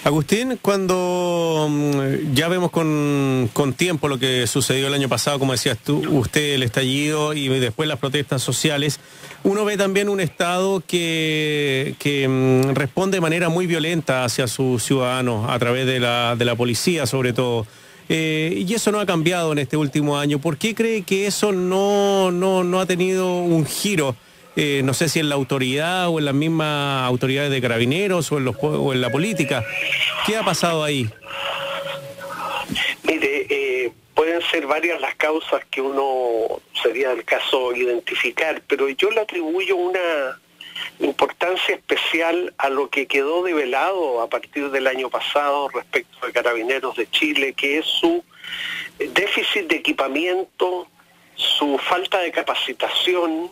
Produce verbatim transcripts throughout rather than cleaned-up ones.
Agustín, cuando ya vemos con, con tiempo lo que sucedió el año pasado, como decías tú, usted, el estallido y después las protestas sociales, uno ve también un Estado que, que responde de manera muy violenta hacia sus ciudadanos, a través de la, de la policía sobre todo. Eh, y eso no ha cambiado en este último año. ¿Por qué cree que eso no, no, no ha tenido un giro? Eh, no sé si en la autoridad o en las mismas autoridades de carabineros o en, los, o en la política. ¿Qué ha pasado ahí? Mire, eh, pueden ser varias las causas que uno sería el caso identificar, pero yo le atribuyo una importancia especial a lo que quedó develado a partir del año pasado respecto de Carabineros de Chile, que es su déficit de equipamiento, su falta de capacitación,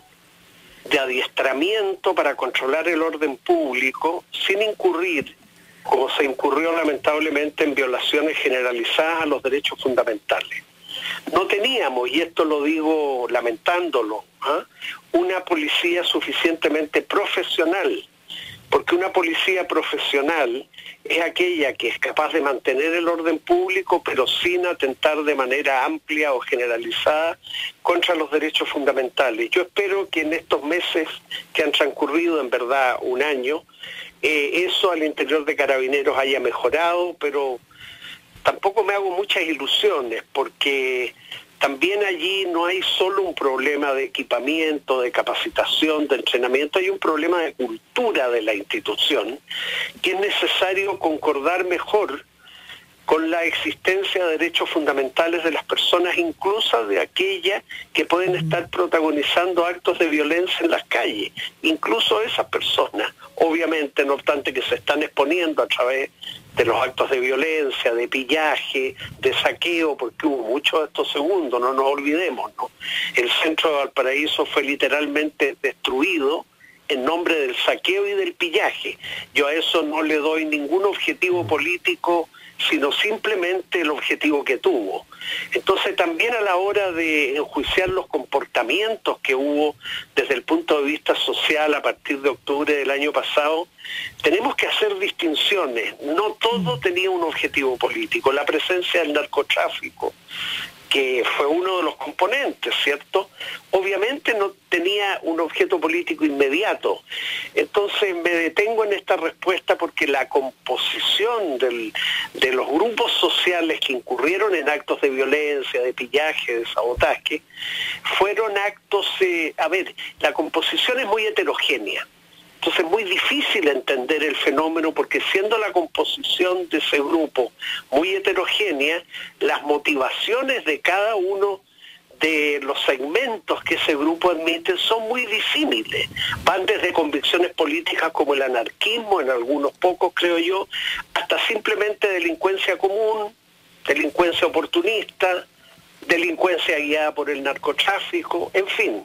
de adiestramiento para controlar el orden público sin incurrir, como se incurrió lamentablemente, en violaciones generalizadas a los derechos fundamentales. No teníamos, y esto lo digo lamentándolo, ¿eh? una policía suficientemente profesional, porque una policía profesional es aquella que es capaz de mantener el orden público, pero sin atentar de manera amplia o generalizada contra los derechos fundamentales. Yo espero que en estos meses que han transcurrido, en verdad un año, eh, eso al interior de Carabineros haya mejorado, pero tampoco me hago muchas ilusiones, porque también allí no hay solo un problema de equipamiento, de capacitación, de entrenamiento, hay un problema de cultura de la institución, que es necesario concordar mejor con la existencia de derechos fundamentales de las personas, incluso de aquellas que pueden estar protagonizando actos de violencia en las calles, incluso esas personas, obviamente, no obstante que se están exponiendo a través de los actos de violencia, de pillaje, de saqueo, porque hubo muchos de estos segundos, no nos olvidemos, ¿no? El centro de Valparaíso fue literalmente destruido en nombre del saqueo y del pillaje. Yo a eso no le doy ningún objetivo político, sino simplemente el objetivo que tuvo. Entonces también a la hora de enjuiciar los comportamientos que hubo desde el punto de vista social a partir de octubre del año pasado, tenemos que hacer distinciones. No todo tenía un objetivo político. La presencia del narcotráfico, que fue uno de los componentes, ¿cierto? Obviamente no tenía un objeto político inmediato. Entonces me detengo en esta respuesta porque la composición del, de los grupos sociales que incurrieron en actos de violencia, de pillaje, de sabotaje, fueron actos, eh, a ver, la composición es muy heterogénea. Entonces es muy difícil entender el fenómeno porque siendo la composición de ese grupo muy heterogénea, las motivaciones de cada uno de los segmentos que ese grupo admite son muy disímiles. Van desde convicciones políticas como el anarquismo, en algunos pocos creo yo, hasta simplemente delincuencia común, delincuencia oportunista, delincuencia guiada por el narcotráfico, en fin.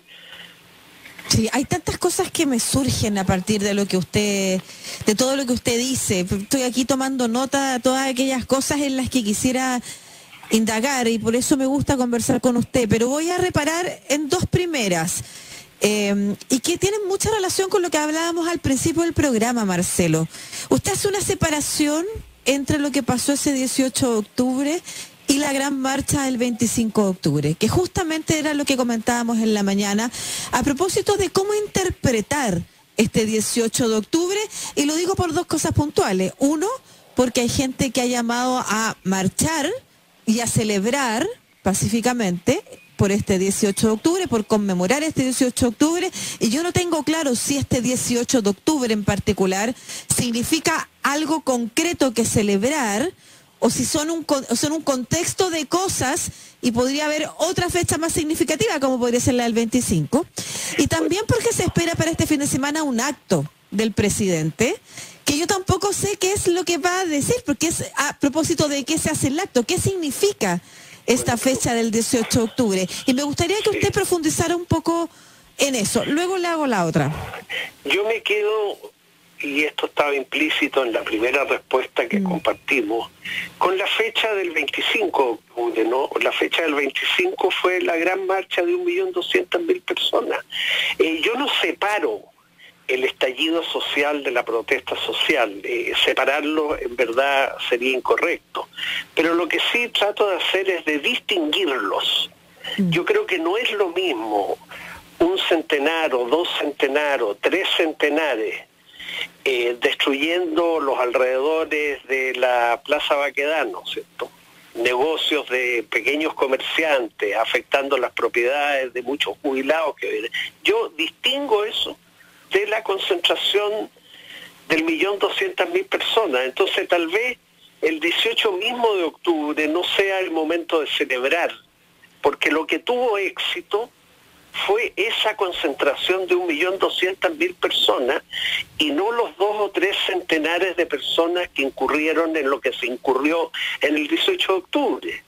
Sí, hay tantas cosas que me surgen a partir de lo que usted, de todo lo que usted dice. Estoy aquí tomando nota de todas aquellas cosas en las que quisiera indagar y por eso me gusta conversar con usted, pero voy a reparar en dos primeras eh, y que tienen mucha relación con lo que hablábamos al principio del programa, Marcelo. Usted hace una separación entre lo que pasó ese dieciocho de octubre y la gran marcha del veinticinco de octubre, que justamente era lo que comentábamos en la mañana, a propósito de cómo interpretar este dieciocho de octubre, y lo digo por dos cosas puntuales. Uno, porque hay gente que ha llamado a marchar y a celebrar pacíficamente por este dieciocho de octubre, por conmemorar este dieciocho de octubre, y yo no tengo claro si este dieciocho de octubre en particular significa algo concreto que celebrar, o si son un, son un contexto de cosas y podría haber otra fecha más significativa, como podría ser la del veinticinco. Y también porque se espera para este fin de semana un acto del presidente, que yo tampoco sé qué es lo que va a decir, porque es a propósito de qué se hace el acto, qué significa esta fecha del dieciocho de octubre. Y me gustaría que usted profundizara un poco en eso. Luego le hago la otra. Yo me quedo, y esto estaba implícito en la primera respuesta que mm. compartimos, con la fecha del veinticinco de octubre, ¿no? La fecha del veinticinco fue la gran marcha de un millón doscientas mil personas. Eh, yo no separo el estallido social de la protesta social. Eh, separarlo en verdad sería incorrecto. Pero lo que sí trato de hacer es de distinguirlos. Yo creo que no es lo mismo un centenar o dos centenar o tres centenares eh, destruyendo los alrededores de la Plaza Baquedano, ¿cierto? Negocios de pequeños comerciantes, afectando las propiedades de muchos jubilados que vienen. Yo distingo eso de la concentración del millón doscientas mil personas. Entonces tal vez el dieciocho mismo de octubre no sea el momento de celebrar, porque lo que tuvo éxito fue esa concentración de un millón doscientas mil personas y no los dos o tres centenares de personas que incurrieron en lo que se incurrió en el dieciocho de octubre.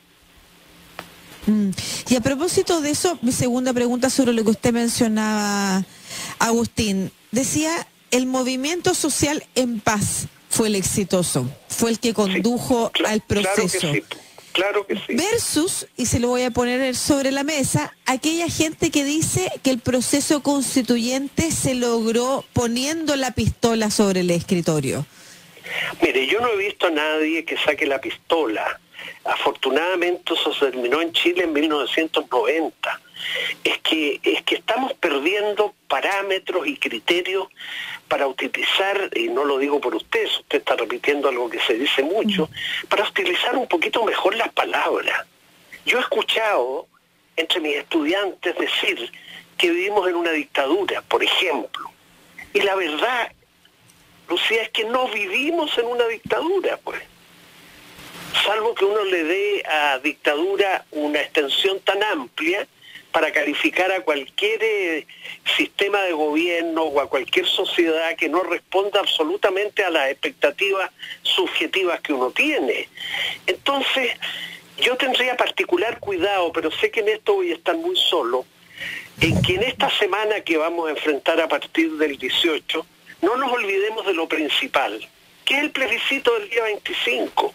Mm. Y a propósito de eso, mi segunda pregunta sobre lo que usted mencionaba, Agustín. Decía, el movimiento social en paz fue el exitoso, fue el que condujo sí, al proceso. Claro que sí. Claro que sí. Versus, y se lo voy a poner sobre la mesa, aquella gente que dice que el proceso constituyente se logró poniendo la pistola sobre el escritorio. Mire, yo no he visto a nadie que saque la pistola. Afortunadamente eso se terminó en Chile en mil novecientos noventa. Es que, es que estamos perdiendo parámetros y criterios para utilizar, y no lo digo por usted, usted está repitiendo algo que se dice mucho, para utilizar un poquito mejor las palabras. Yo he escuchado entre mis estudiantes decir que vivimos en una dictadura, por ejemplo. Y la verdad, Lucía, es que no vivimos en una dictadura, pues. Salvo que uno le dé a dictadura una extensión tan amplia para calificar a cualquier eh, sistema de gobierno o a cualquier sociedad que no responda absolutamente a las expectativas subjetivas que uno tiene. Entonces, yo tendría particular cuidado, pero sé que en esto voy a estar muy solo, en que en esta semana que vamos a enfrentar a partir del dieciocho, no nos olvidemos de lo principal, que es el plebiscito del día veinticinco.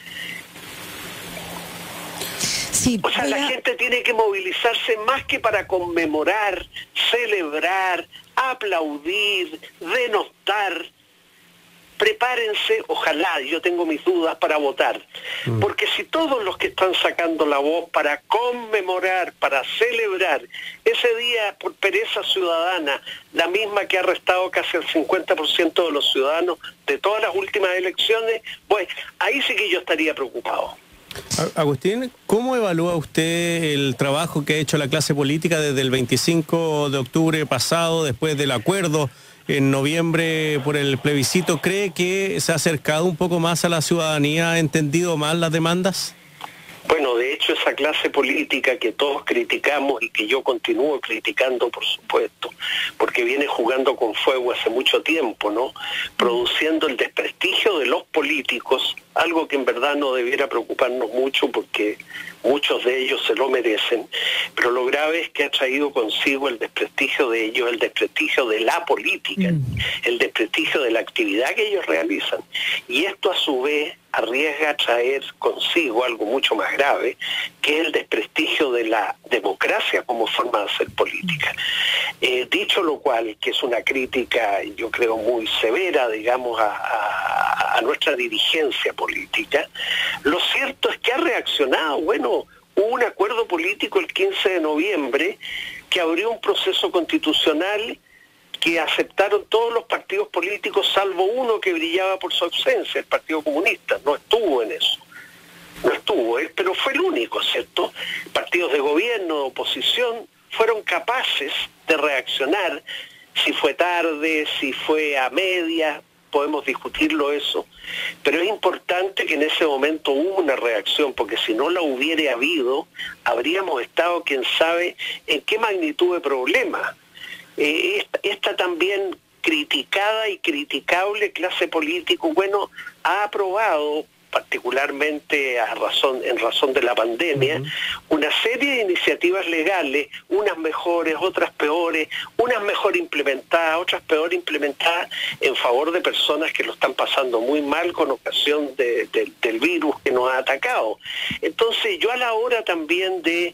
Sí, o sea, la gente tiene que movilizarse más que para conmemorar, celebrar, aplaudir, denostar. Prepárense, ojalá, yo tengo mis dudas, para votar. Mm. Porque si todos los que están sacando la voz para conmemorar, para celebrar, ese día por pereza ciudadana, la misma que ha arrestado casi el cincuenta por ciento de los ciudadanos de todas las últimas elecciones, pues ahí sí que yo estaría preocupado. Agustín, ¿cómo evalúa usted el trabajo que ha hecho la clase política desde el veinticinco de octubre pasado, después del acuerdo en noviembre por el plebiscito? ¿Cree que se ha acercado un poco más a la ciudadanía, ha entendido más las demandas? Bueno, de hecho esa clase política que todos criticamos y que yo continúo criticando, por supuesto, porque viene jugando con fuego hace mucho tiempo, ¿no? Produciendo el desprestigio de los políticos, algo que en verdad no debiera preocuparnos mucho porque muchos de ellos se lo merecen, pero lo grave es que ha traído consigo el desprestigio de ellos, el desprestigio de la política, mm. el desprestigio de la actividad que ellos realizan. Y esto a su vez arriesga traer consigo algo mucho más grave, que es el desprestigio de la democracia como forma de hacer política. Eh, dicho lo cual, que es una crítica, yo creo, muy severa, digamos, a, a, a nuestra dirigencia política, lo cierto es que ha reaccionado. Bueno, hubo un acuerdo político el quince de noviembre que abrió un proceso constitucional que aceptaron todos los partidos políticos, salvo uno que brillaba por su ausencia, el Partido Comunista. No estuvo en eso, no estuvo, ¿eh? Pero fue el único, ¿cierto? Partidos de gobierno, de oposición, fueron capaces de reaccionar. Si fue tarde, si fue a media, podemos discutirlo eso, pero es importante que en ese momento hubo una reacción, porque si no la hubiera habido, habríamos estado, quién sabe, en qué magnitud de problema. Eh, esta, esta también criticada y criticable clase política, bueno, ha aprobado, particularmente a razón, en razón de la pandemia, uh-huh. una serie de iniciativas legales, unas mejores, otras peores, unas mejor implementadas, otras peor implementadas, en favor de personas que lo están pasando muy mal con ocasión de, de, del virus que nos ha atacado. Entonces, yo a la hora también de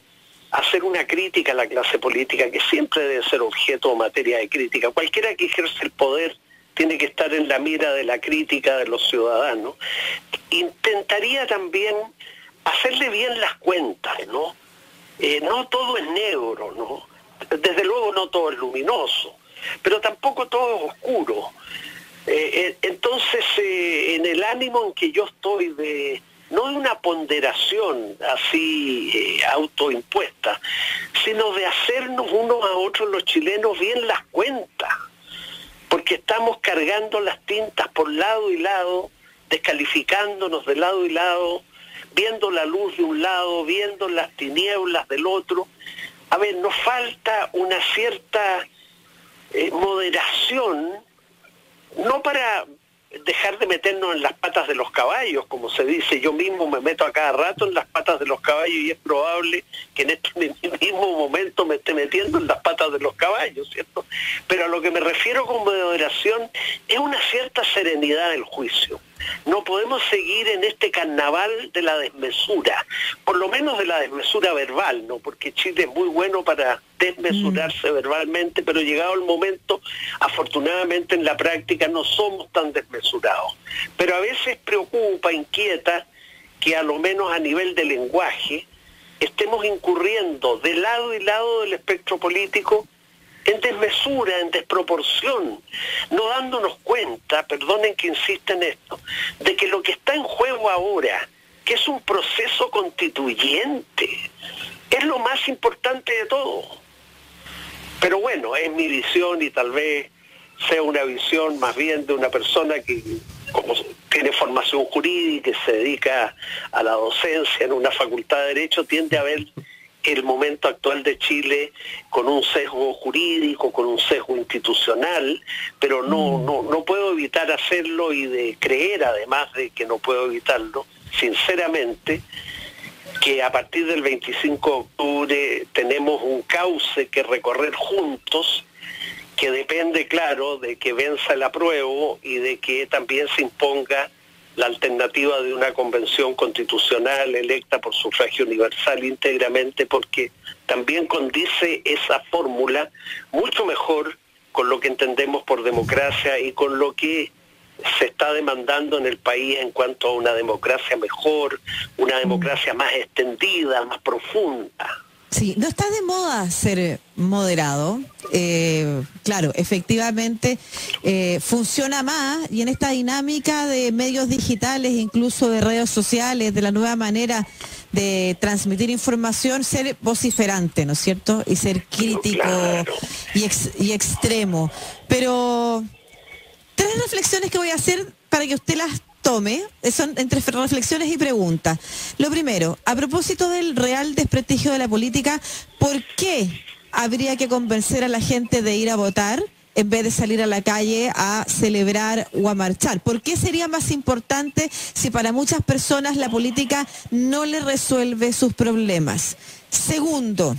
hacer una crítica a la clase política, que siempre debe ser objeto o materia de crítica. Cualquiera que ejerce el poder tiene que estar en la mira de la crítica de los ciudadanos. Intentaría también hacerle bien las cuentas, ¿no? Eh, no todo es negro, ¿no? Desde luego no todo es luminoso, pero tampoco todo es oscuro. Eh, eh, entonces, eh, en el ánimo en que yo estoy de, no de una ponderación así eh, autoimpuesta, sino de hacernos unos a otros los chilenos bien las cuentas, porque estamos cargando las tintas por lado y lado, descalificándonos de lado y lado, viendo la luz de un lado, viendo las tinieblas del otro. A ver, nos falta una cierta eh, moderación, no para dejar de meternos en las patas de los caballos, como se dice. Yo mismo me meto a cada rato en las patas de los caballos y es probable que en este mismo momento me esté metiendo en las patas de los caballos, ¿cierto? Pero a lo que me refiero con moderación es una cierta serenidad del juicio. No podemos seguir en este carnaval de la desmesura, por lo menos de la desmesura verbal, ¿no? Porque Chile es muy bueno para desmesurarse mm. verbalmente, pero llegado el momento, afortunadamente en la práctica no somos tan desmesurados. Pero a veces preocupa, inquieta, que a lo menos a nivel de lenguaje estemos incurriendo de lado y lado del espectro político en desmesura, en desproporción, no dándonos cuenta, perdonen que insista en esto, de que lo que está en juego ahora, que es un proceso constituyente, es lo más importante de todo. Pero bueno, es mi visión y tal vez sea una visión más bien de una persona que, como tiene formación jurídica, que se dedica a la docencia en una facultad de Derecho, tiende a ver el momento actual de Chile con un sesgo jurídico, con un sesgo institucional, pero no, no, no puedo evitar hacerlo y de creer, además de que no puedo evitarlo, sinceramente, que a partir del veinticinco de octubre tenemos un cauce que recorrer juntos, que depende, claro, de que venza el apruebo y de que también se imponga la alternativa de una convención constitucional electa por sufragio universal íntegramente, porque también condice esa fórmula mucho mejor con lo que entendemos por democracia y con lo que se está demandando en el país en cuanto a una democracia mejor, una democracia más extendida, más profunda. Sí, no está de moda ser moderado. Eh, claro, efectivamente eh, funciona más, y en esta dinámica de medios digitales, incluso de redes sociales, de la nueva manera de transmitir información, ser vociferante, ¿no es cierto? Y ser crítico, claro, y, ex, y extremo. Pero tres reflexiones que voy a hacer para que usted las tome, son entre reflexiones y preguntas. Lo primero, a propósito del real desprestigio de la política, ¿por qué habría que convencer a la gente de ir a votar en vez de salir a la calle a celebrar o a marchar? ¿Por qué sería más importante si para muchas personas la política no le resuelve sus problemas? Segundo,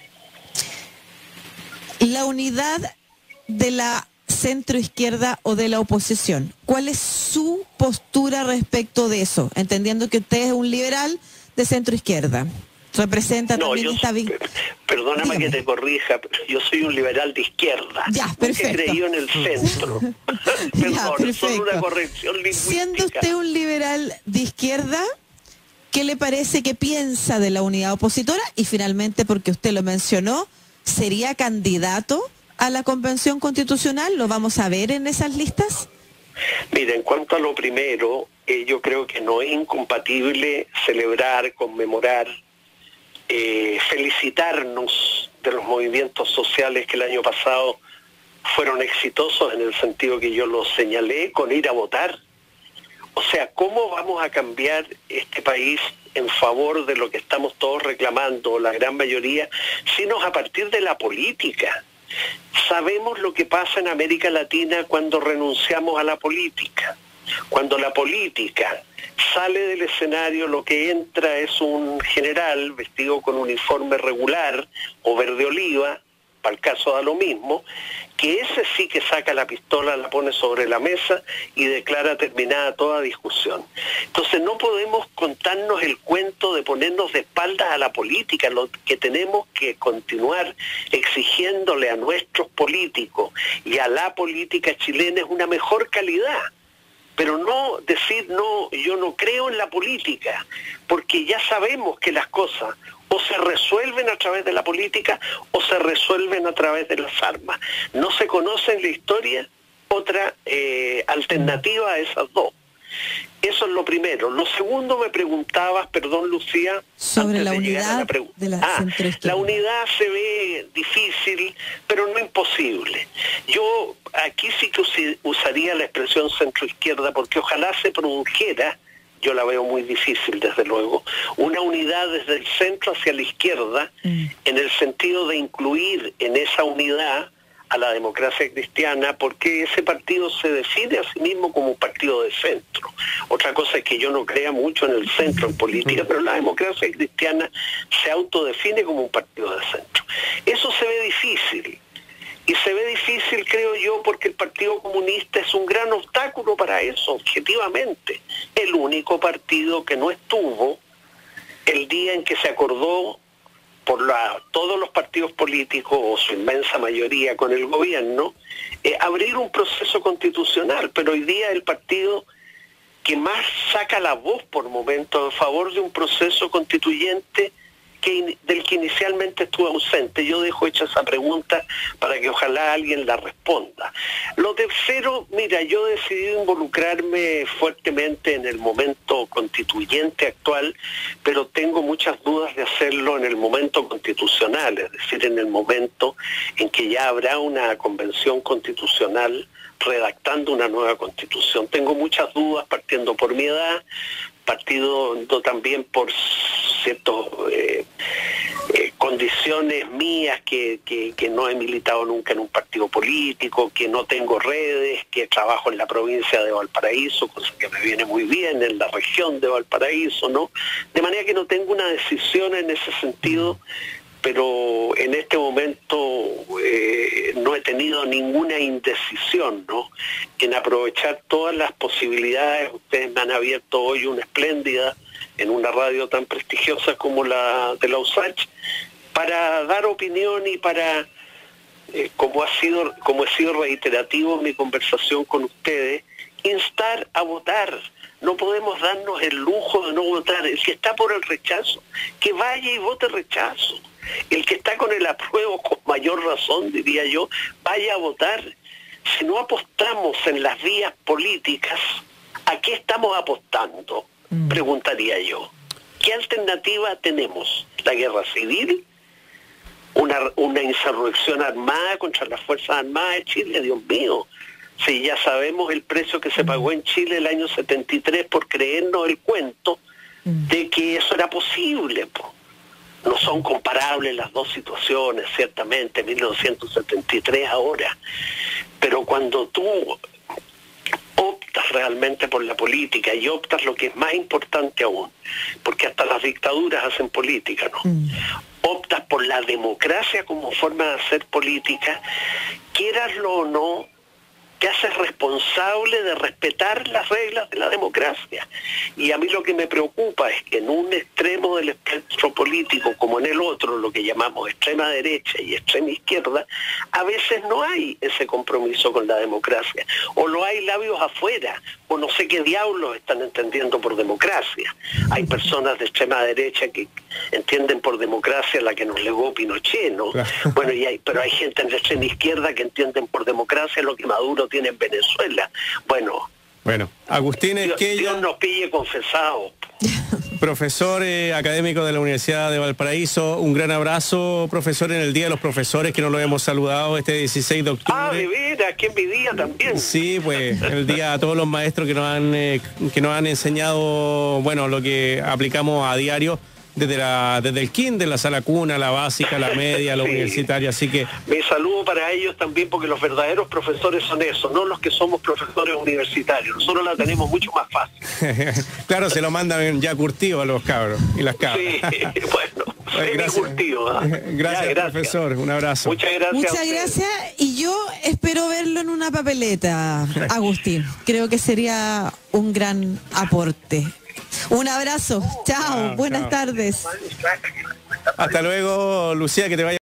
la unidad de la centro-izquierda o de la oposición. ¿Cuál es su postura respecto de eso? Entendiendo que usted es un liberal de centro-izquierda. Representa no, también yo, esta... Perdóname Dígame. que te corrija, pero yo soy un liberal de izquierda. Ya, perfecto. He creído en el centro. Perdón, ya, perfecto. Solo una corrección lingüística. Siendo usted un liberal de izquierda, ¿qué le parece que piensa de la unidad opositora? Y finalmente, porque usted lo mencionó, ¿sería candidato a la Convención Constitucional? ¿Lo vamos a ver en esas listas? Mira, en cuanto a lo primero, eh, yo creo que no es incompatible celebrar, conmemorar, eh, felicitarnos de los movimientos sociales que el año pasado fueron exitosos en el sentido que yo lo señalé, con ir a votar. O sea, ¿cómo vamos a cambiar este país en favor de lo que estamos todos reclamando, la gran mayoría, sino a partir de la política? Sabemos lo que pasa en América Latina cuando renunciamos a la política. Cuando la política sale del escenario, lo que entra es un general vestido con uniforme regular o verde oliva, para el caso da lo mismo, que ese sí que saca la pistola, la pone sobre la mesa y declara terminada toda discusión. Entonces no podemos contarnos el cuento de ponernos de espaldas a la política. Lo que tenemos que continuar exigiéndole a nuestros políticos y a la política chilena es una mejor calidad. Pero no decir, no, yo no creo en la política, porque ya sabemos que las cosas o se resuelven a través de la política o se resuelven a través de las armas. No se conoce en la historia otra eh, alternativa a esas dos. Eso es lo primero. Lo segundo, me preguntabas, perdón Lucía, sobre la unidad la de la ah, centroizquierda. La unidad se ve difícil, pero no imposible. Yo aquí sí que us usaría la expresión centroizquierda, porque ojalá se produjera, yo la veo muy difícil desde luego, una unidad desde el centro hacia la izquierda, mm. en el sentido de incluir en esa unidad a la democracia cristiana, porque ese partido se define a sí mismo como un partido de centro. Otra cosa es que yo no crea mucho en el centro en política, pero la democracia cristiana se autodefine como un partido de centro. Eso se ve difícil, y se ve difícil, creo yo, porque el Partido Comunista es un gran obstáculo para eso, objetivamente. El único partido que no estuvo el día en que se acordó por la, todos los partidos políticos, o su inmensa mayoría con el gobierno, eh, abrir un proceso constitucional, pero hoy día el partido que más saca la voz por momentos en favor de un proceso constituyente que, del que inicialmente estuvo ausente. Yo dejo hecha esa pregunta para que ojalá alguien la responda. Lo tercero, mira, yo he decidido involucrarme fuertemente en el momento constituyente actual, pero tengo muchas dudas de hacerlo en el momento constitucional, es decir, en el momento en que ya habrá una convención constitucional redactando una nueva constitución. Tengo muchas dudas, partiendo por mi edad, partiendo también por ciertas eh, eh, condiciones mías, que, que, que no he militado nunca en un partido político, que no tengo redes, que trabajo en la provincia de Valparaíso, cosa que me viene muy bien, en la región de Valparaíso, ¿no? De manera que no tengo una decisión en ese sentido, pero en este momento eh, no he tenido ninguna indecisión, ¿no?, en aprovechar todas las posibilidades. Ustedes me han abierto hoy una espléndida en una radio tan prestigiosa como la de la U S A C para dar opinión y para, eh, como ha sido, como he sido reiterativo en mi conversación con ustedes, instar a votar. No podemos darnos el lujo de no votar. El que está por el rechazo, que vaya y vote rechazo. El que está con el apruebo, con mayor razón, diría yo, vaya a votar. Si no apostamos en las vías políticas, ¿a qué estamos apostando? Mm. Preguntaría yo. ¿Qué alternativa tenemos? ¿La guerra civil? ¿Una, una insurrección armada contra las Fuerzas Armadas de Chile? Dios mío. Si ya sabemos el precio que se pagó en Chile el año setenta y tres por creernos el cuento de que eso era posible, po. No son comparables las dos situaciones, ciertamente, mil novecientos setenta y tres ahora. Pero cuando tú optas realmente por la política y optas lo que es más importante aún, porque hasta las dictaduras hacen política, ¿no? Mm. Optas por la democracia como forma de hacer política, quieraslo o no, te haces responsable de respetar las reglas de la democracia. Y a mí lo que me preocupa es que en un extremo del espectro político como en el otro, lo que llamamos extrema derecha y extrema izquierda, a veces no hay ese compromiso con la democracia, o lo hay labios afuera, o no sé qué diablos están entendiendo por democracia. Hay personas de extrema derecha que entienden por democracia la que nos legó Pinochet, ¿no? Bueno, y hay, pero hay gente en la extrema izquierda que entienden por democracia lo que Maduro tiene en Venezuela. Bueno, bueno, Agustín Esquella, Dios, Dios nos pille confesado. Profesor eh, académico de la Universidad de Valparaíso, un gran abrazo, profesor, en el Día de los Profesores, que no lo hemos saludado este dieciséis de octubre. Ah, de veras, que es mi día también. Sí, pues, el día a todos los maestros que nos han, eh, que nos han enseñado, bueno, lo que aplicamos a diario. desde la desde el kinder, la sala cuna, la básica, la media, la Sí. universitaria, así que Me saludo para ellos también, porque los verdaderos profesores son esos, no los que somos profesores universitarios. Nosotros la tenemos mucho más fácil. claro, se lo mandan ya curtido a los cabros y las cabras. Sí, bueno, Ay, gracias. curtido. ¿Ah? Gracias, Ya, profesor, un abrazo. Muchas gracias. a Muchas ustedes. gracias y yo espero verlo en una papeleta, Agustín. Creo que sería un gran aporte. Un abrazo. Chao. Chao, Buenas chao. tardes. Hasta luego, Lucía, que te vaya